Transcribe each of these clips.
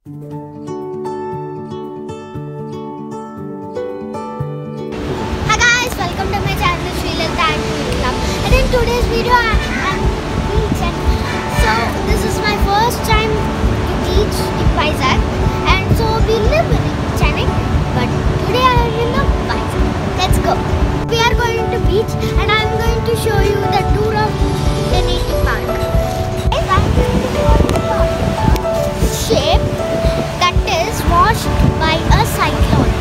Hi guys, welcome to my channel Sri Lanka Activity Club. And in today's video I'm beach, and so this is my first time to beach in Vizag, and so we live in Chennai, but today I am in the Vizag. Let's go. We are going to beach and I am going to show you the tour of the native park. I'm going to show you the shape that is washed by a cyclone.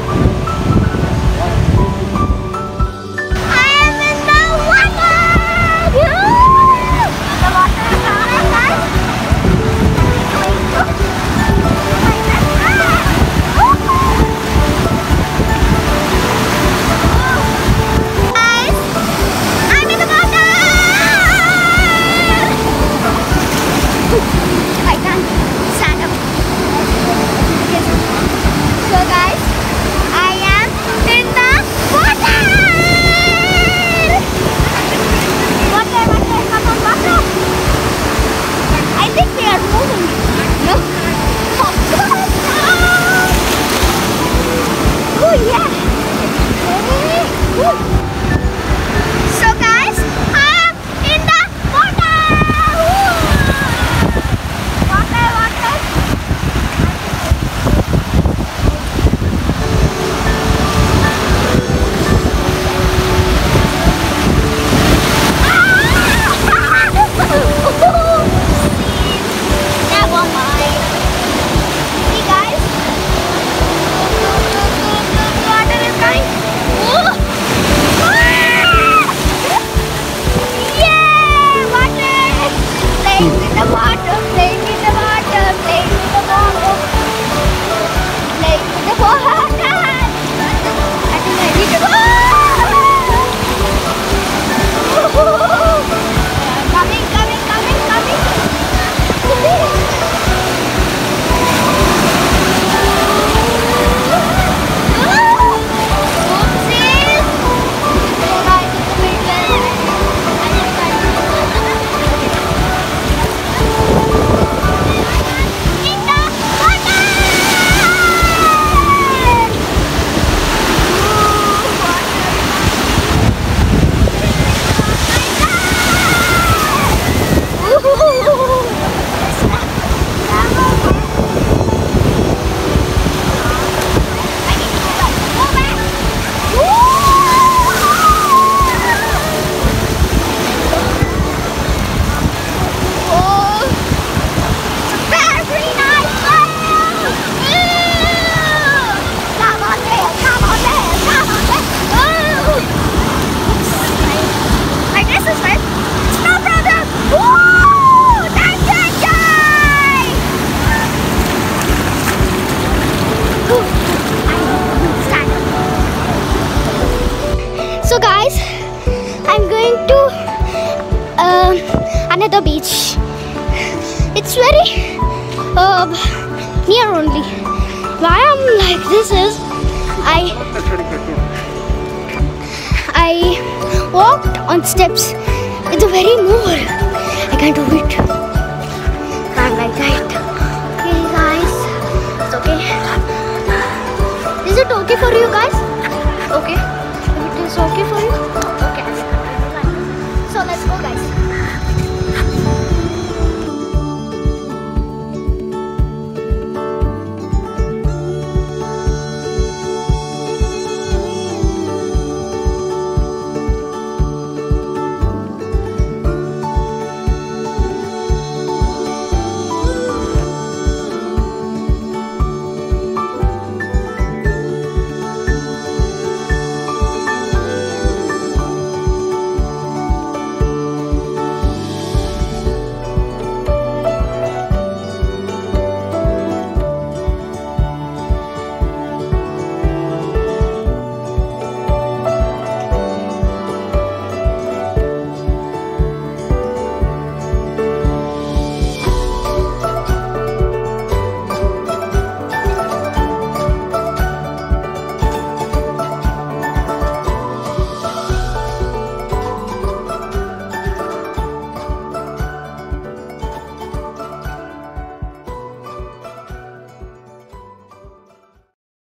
So guys, I'm going to another beach. It's very near only. Why I'm like this is I walked on steps. It's very more. I can't do it. I'm like that. Okay guys, it's okay. Is it okay for you guys? Okay.